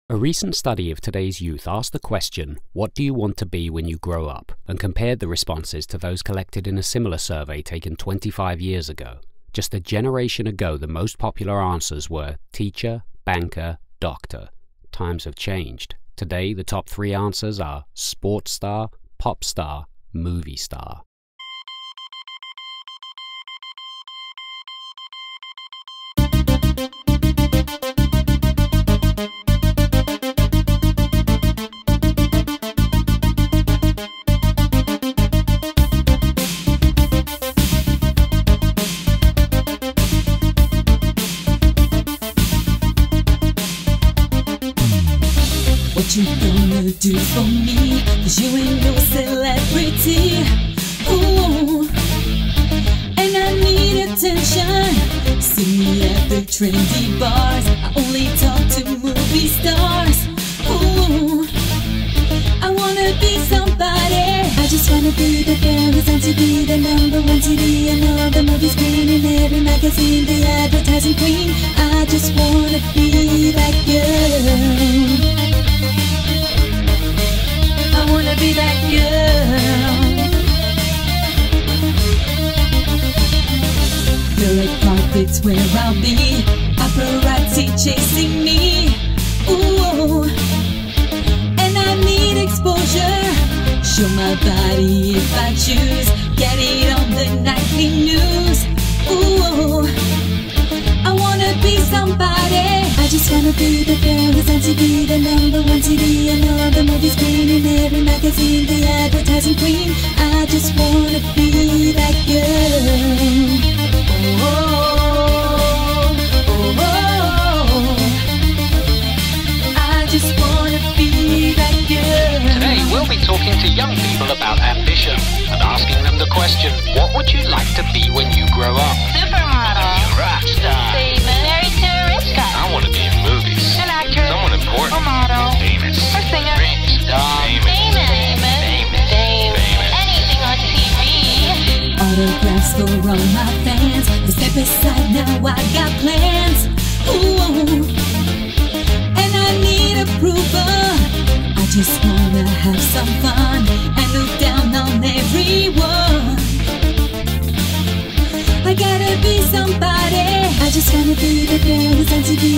A recent study of today's youth asked the question, what do you want to be when you grow up? And compared the responses to those collected in a similar survey taken 25 years ago. Just a generation ago, the most popular answers were teacher, banker, doctor. Times have changed. Today, the top 3 answers are sports star, pop star, movie star. What you gonna do for me? 'Cause you ain't no celebrity. Ooh, and I need attention. See me at the trendy bars. I only talk to movie stars. Ooh, I wanna be somebody. I just wanna be the girl who's on TV, the #1 CD and all the movie screen, in every magazine, the advertising queen. I just wanna be that girl. I wanna be that girl. The red carpet's where I'll be, paparazzi chasing me. Ooh, and I need exposure. Show my body if I choose. Get it on the nightly news. Ooh, I wanna be somebody. I just wanna be the girl who's on TV, the #1 CD and all the movie screen, in every magazine, the advertising queen. I just wanna be that girl. Oh, oh, oh, I just wanna be that girl. Today we'll be talking to young people about ambition and asking them the question, what would you like to be when you grow up? Supermodel. A rock star. Famous. Married to a rich guy. I want to be in movies. An actor. Someone important. A model. Famous. A singer. Rich. Star. Famous. Famous. Anything on TV. Autographs for all my fans. They step aside, now I got plans. Ooh, and I need approval. I just wanna have some fun and look down on everyone. I gotta be somebody. I just wanna be the girl who's on TV,